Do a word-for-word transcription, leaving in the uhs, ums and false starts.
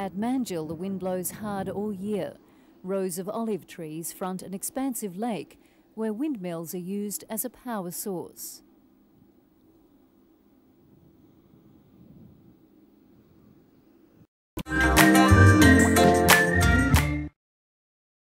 At Manjil, the wind blows hard all year. Rows of olive trees front an expansive lake where windmills are used as a power source.